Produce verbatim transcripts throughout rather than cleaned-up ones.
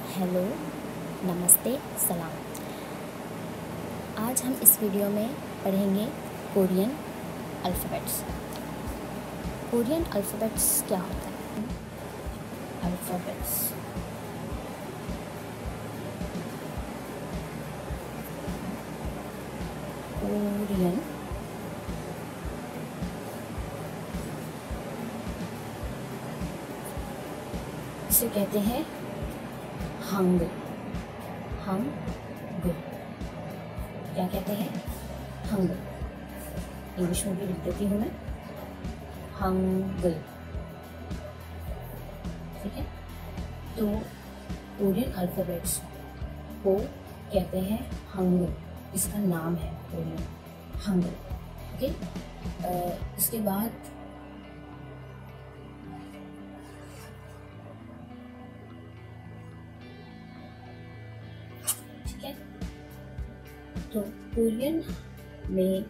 Hello, नमस्ते, सलाम। आज हम इस वीडियो में पढ़ेंगे कोरियन अल्फ़ाबेट्स। कोरियन अल्फ़ाबेट्स क्या होता है? अल्फ़ाबेट्स कोरियन इसे कहते हैं हांगुल। हांगुल क्या कहते हैं? हांगुल। इंग्लिश में भी लिख देती हूँ मैं, हांगुल। ठीक है, तो कोरियन अल्फ़ाबेट्स को कहते हैं हांगुल। इसका नाम है कोरियन हांगुल। ओके, इसके बाद ठीक है, तो कोरियन में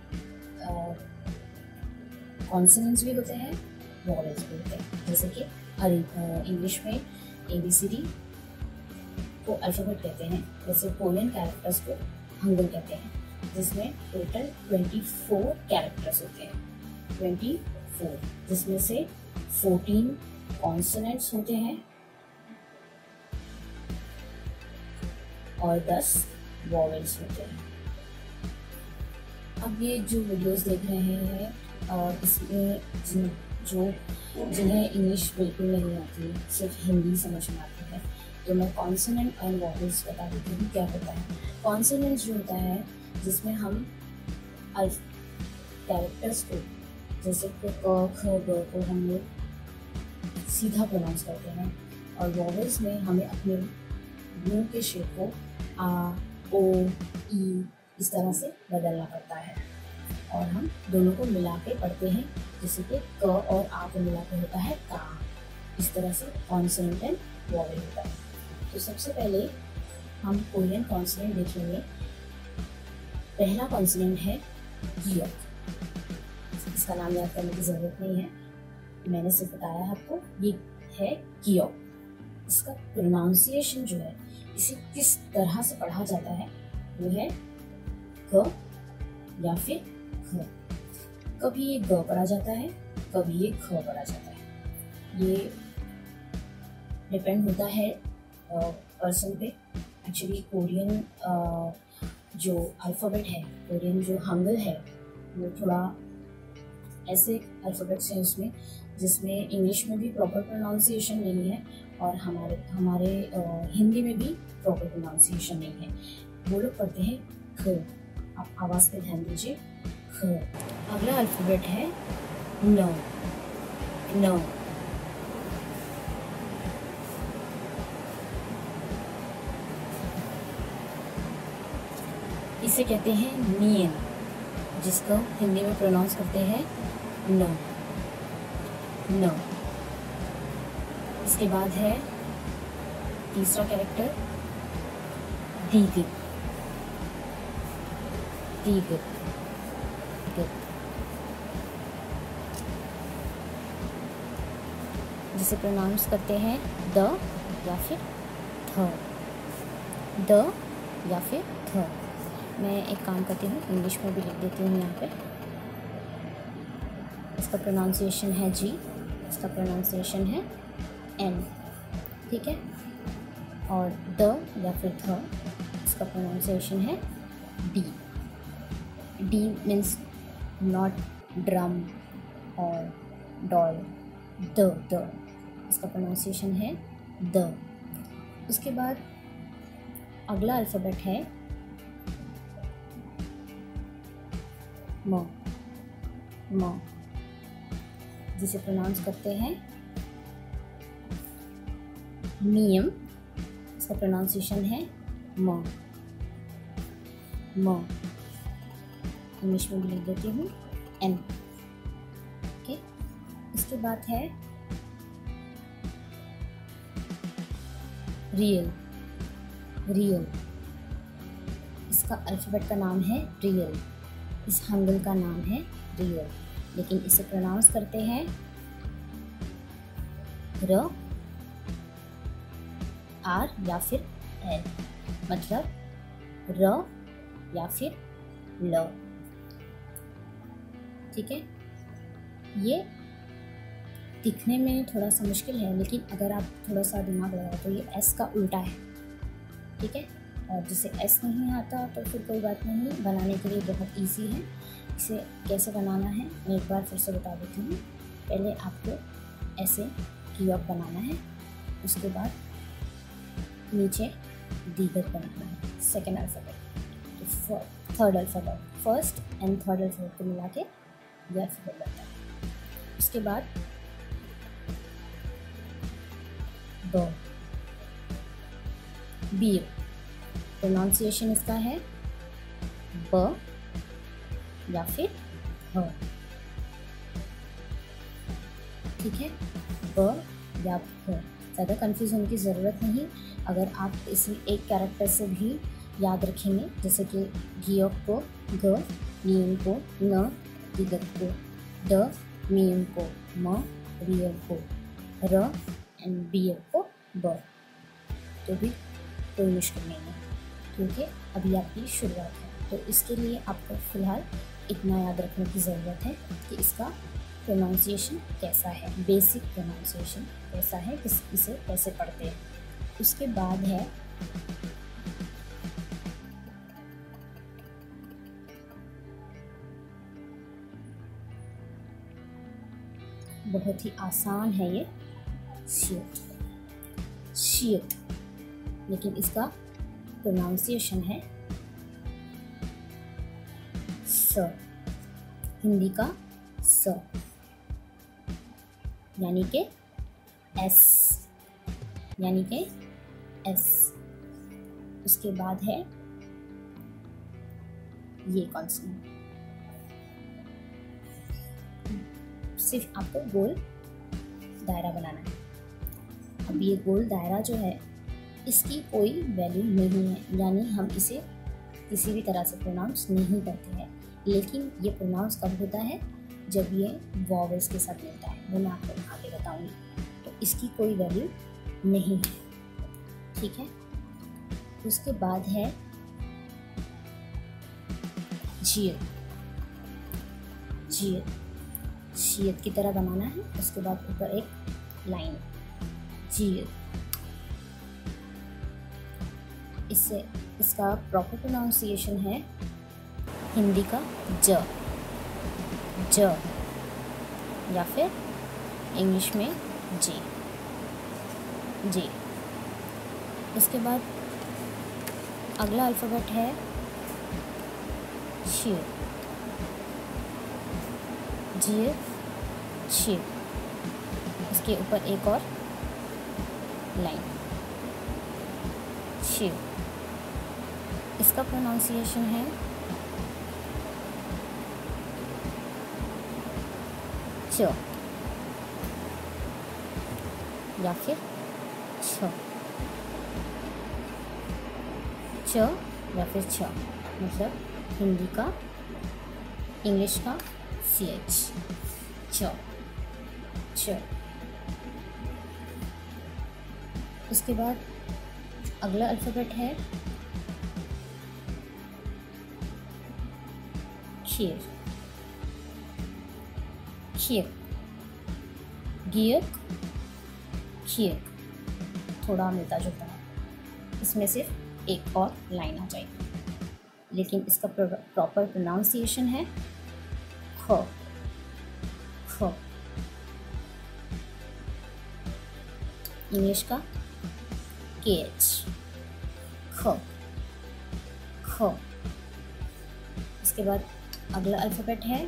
कॉन्सोनेंट्स भी होते हैं, वॉवेल्स भी होते हैं। जैसे कि इंग्लिश में ए बी सी डी को अल्फ़ाबेट कहते हैं, जैसे कोरियन कैरेक्टर्स को हांगुल कहते हैं, जिसमें टोटल चौबीस कैरेक्टर्स होते हैं। चौबीस, जिसमें से चौदह कॉन्सोनेंट्स होते हैं और दस वॉवेल्स होते हैं। अब ये जो वीडियोस देख रहे हैं और इसमें जिन जो जिन्हें इंग्लिश बिल्कुल नहीं आती, सिर्फ हिंदी समझ में आती है, तो मैं कॉन्सोनेंट एंड वॉवेल्स बता देती हूँ क्या होता है। कॉन्सोनेंट्स जो होता है जिसमें हम अल्फ कैरेक्टर्स को, जैसे कि क ख ग को हम लोग सीधा प्रोनाउंस करते हैं, और वॉवेल्स में हमें अपने मुंह के शेप को आ, ओ, ई इस तरह से बदलना पड़ता है, और हम दोनों को मिला के पढ़ते हैं, जैसे कि क और आ को मिला के होता है का। इस तरह से कॉन्सोनेंट एंड वॉवेल होता है। तो सबसे पहले हम कोरियन कॉन्सोनेंट देखेंगे। पहला कॉन्सोनेंट है गियोक। इसका नाम याद करने की ज़रूरत नहीं है, मैंने सिर्फ बताया है आपको, ये है गियोक। इसका प्रोनाउंसिएशन जो है, इसे किस तरह से पढ़ा जाता है, वो है ग या फिर ख। कभी ये ग पढ़ा जाता है, कभी ये ख पढ़ा जाता है। ये डिपेंड होता है पर्सन पे। एक्चुअली कोरियन जो अल्फ़ाबेट है, कोरियन जो हांगुल है, वो थोड़ा ऐसे अल्फ़ाबेट्स हैं उसमें जिसमें इंग्लिश में भी प्रॉपर प्रोनाउंसिएशन नहीं है, और हमारे हमारे हिंदी में भी प्रॉपर प्रोनाउंसिएशन नहीं है। वो लोग पढ़ते हैं ख। आप आवाज़ पे ध्यान दीजिए, ख। अगला अल्फ़ाबेट है न। न इसे कहते हैं नियन, जिसको हिंदी में प्रोनाउंस करते हैं न। न इसके बाद है तीसरा कैरेक्टर दीग। दीग जिसे प्रोनाउंस करते हैं द या फिर थ। द या फिर थ। मैं एक काम करती हूँ, इंग्लिश में भी लिख देती हूँ यहाँ पे। इसका प्रोनाउंसिएशन है जी, इसका प्रोनाउंसिएशन है एन। ठीक है, और द या फिर थ, इसका प्रोनाउंसिएशन है D. D means not drum और डॉल। द द इसका प्रोनाउंसिएशन है द। उसके बाद अगला अल्फ़ाबेट है म। म जिसे प्रोनाउंस करते हैं मियम। इसका प्रोनाउंसिएशन है म। म इंग्लिश में भी लिख देती हूँ एन। ओके, इसके बाद है रियल। रियल इसका अल्फ़ाबेट का नाम है रियल। इस हांगुल का नाम है रियल, लेकिन इसे प्रोनाउंस करते हैं र आर या फिर एल, मतलब र या फिर ल। ठीक है, ये दिखने में थोड़ा सा मुश्किल है, लेकिन अगर आप थोड़ा सा दिमाग लगाओ तो ये एस का उल्टा है। ठीक है, और जिसे एस नहीं आता तो फिर कोई बात नहीं, बनाने के लिए बहुत इजी है। इसे कैसे बनाना है मैं एक बार फिर से बता देती हूँ। पहले आपको ऐसे कीवर्ड बनाना है, उसके बाद नीचे दीगर बनाना है, सेकेंड अल्फ़ाबेट, तो third alphabet, first and third alphabet को मिला के ये अल्फ़ाबेट बनता है। उसके बाद ब, बी, प्रोनाउंसिएशन इसका है ब या फिर ह। ठीक है, ब या ह, ज़्यादा कंफ्यूज होने की ज़रूरत नहीं। अगर आप इसी एक कैरेक्टर से भी याद रखेंगे, जैसे कि गियोक को ग, नियम को न, दिगत को द, मीम को म, रियल को र एंड बियर को ब, तो भी कोई मुश्किल नहीं है, क्योंकि अभी आपकी शुरुआत है। तो इसके लिए आपको फ़िलहाल इतना याद रखने की ज़रूरत है कि इसका प्रोनाउंसिएशन कैसा है, बेसिक प्रोनाउंसिएशन कैसा है, किस इसे कैसे पढ़ते हैं। उसके बाद है बहुत ही आसान है ये, शीट, शीट, लेकिन इसका प्रोनाउंसिएशन है स, हिंदी का स, यानी के एस, यानी के एस। उसके बाद है ये कॉन्सोनेंट, सिर्फ आपको गोल दायरा बनाना है। अब ये गोल दायरा जो है इसकी कोई वैल्यू नहीं है, यानी हम इसे किसी भी तरह से प्रोनाउंस नहीं करते हैं, लेकिन ये प्रोनाउंस कब होता है, जब ये वॉवेल्स के साथ मिलता है, वो मैं आपको आगे बताऊंगी। तो इसकी कोई वैल्यू नहीं है। ठीक है, उसके बाद है जियत, जियत, जियत की तरह बनाना है। उसके बाद ऊपर एक लाइन, जियत। इससे इसका प्रॉपर प्रोनाउंसिएशन है हिंदी का ज, ज, या फिर इंग्लिश में जी, जी। उसके बाद अगला अल्फ़ाबेट है शी, जी, शी। इसके ऊपर एक और लाइन, शी। इसका प्रोनाउंसिएशन है च या फिर छ, च या फिर छ, मतलब हिंदी का, इंग्लिश का सी एच, च, च। उसके बाद अगला अल्फ़ाबेट है खीर, खीर, गियक, खीर, थोड़ा मिलता जुलता है, इसमें सिर्फ एक और लाइन आ जाएगी, लेकिन इसका प्रॉपर प्रोनाउंसिएशन है ख, ख। इंग्लिश का के एच, ख, ख। इसके बाद अगला अल्फ़ाबेट है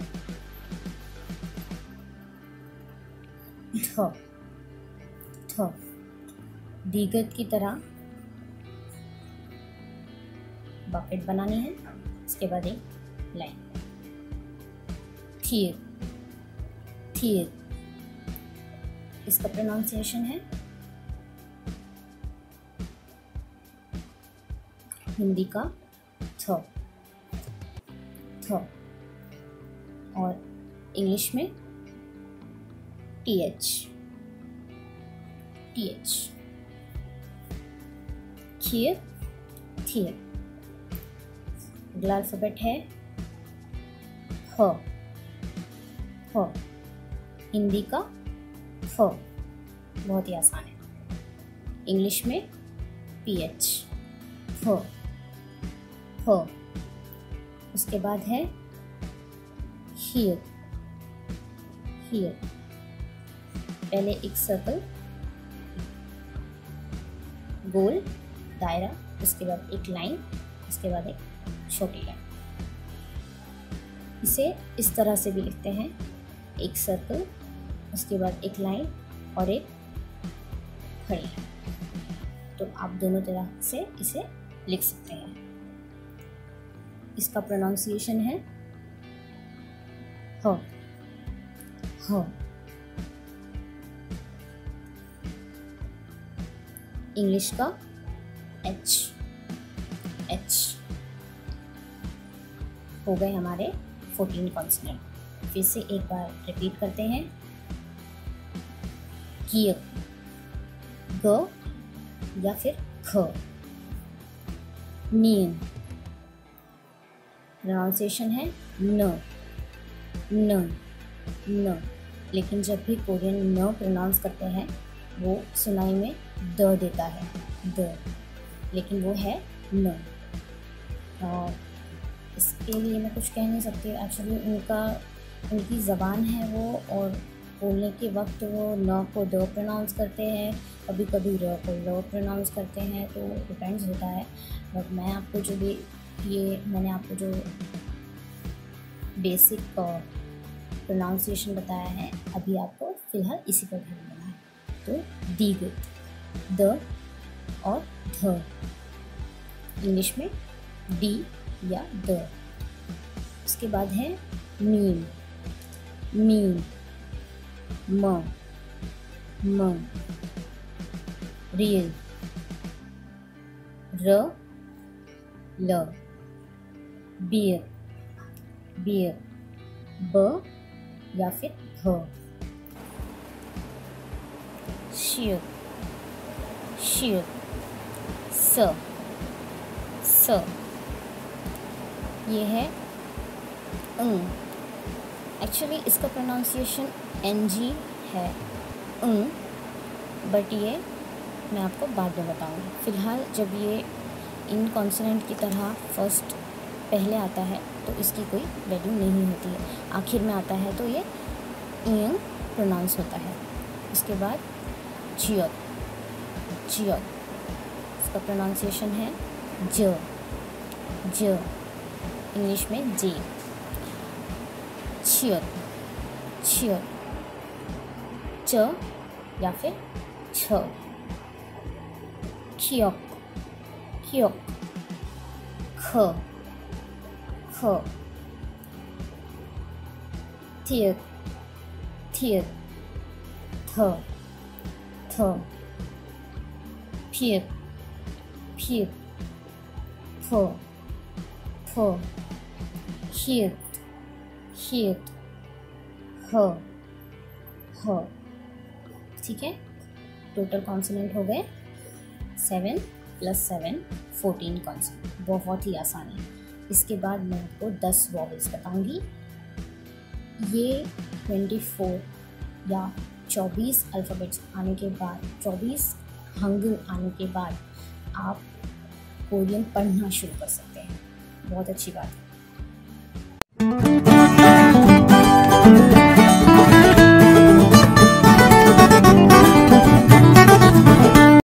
थ, थ, दीगत की तरह बकेट बनानी है। इसके बाद एक लाइन, थीर, थीर। इसका प्रोनाउंसिएशन है हिंदी का थ, थ, और इंग्लिश में टी एच, टी एच। थियर थियर। अगला अल्फ़ाबेट है ह ह, हिंदी का फ, बहुत ही आसान है। इंग्लिश में पी एच, फ फ। उसके बाद है हियर हियर। पहले एक सर्कल, गोल दायरा, उसके बाद एक लाइन, उसके बाद एक छोटी लाइन। इसे इस तरह से भी लिखते हैं, एक सर्कल, उसके बाद एक लाइन और एक खड़ी लाइन। तो आप दोनों तरह से इसे लिख सकते हैं। इसका प्रोनाउंसिएशन है ह ह। इंग्लिश का एच एच। हो गए हमारे फोर्टीन कॉन्सोनेंट। फिर से एक बार रिपीट करते हैं। किय, ग या फिर ख। नीन, प्रोनाउंसिएशन है न न न। लेकिन जब भी कोरियन न प्रोनाउंस करते हैं वो सुनाई में द देता है, द, लेकिन वो है न। और इसके लिए मैं कुछ कह नहीं सकती, एक्चुअली उनका उनकी ज़बान है वो, और बोलने के वक्त वो न को द प्रोनाउंस करते हैं, कभी कभी र को ल प्रोनाउंस करते हैं, तो डिपेंड्स होता है। बट मैं आपको जो भी ये मैंने आपको जो बेसिक प्रोनाउंसिएशन बताया है, अभी आपको फ़िलहाल इसी पर ध्यान देना है। तो दीग, द और ध। इंग्लिश में डी या द। उसके बाद है मीम, मीम, म म। रियल, र ल। बियर, बियर, ब या फिर भ। शियर, शियर, स स। ये है अंग। एक्चुअली इसका प्रोनाउंसिएशन एन जी है, अंग, बट ये मैं आपको बाद में बताऊंगी। फ़िलहाल जब ये इन कॉन्सोनेंट की तरह फर्स्ट पहले आता है तो इसकी कोई वैल्यू नहीं होती है, आखिर में आता है तो ये इंग प्रोनाउंस होता है। इसके बाद जियत, जियत। इसका प्रोनाउंसिएशन है ज ज। इंग्लिश में जे। छियत, छियत, च या फिर छ। खियोक, खियोक, ख ख। थियत, थियत, थ थ। फियत, फियत, फ फ। हियत, हियत, ह ह। ठीक है, टोटल कॉन्सोनेंट हो गए seven plus seven fourteen consonant. बहुत ही आसान है। इसके बाद मैं आपको दस वॉवेल्स बताऊंगी। ये ट्वेंटी फोर या चौबीस अल्फ़ाबेट्स आने के बाद, चौबीस हंगुल आने के बाद आप कोरियन पढ़ना शुरू कर सकते हैं। बहुत अच्छी बात है।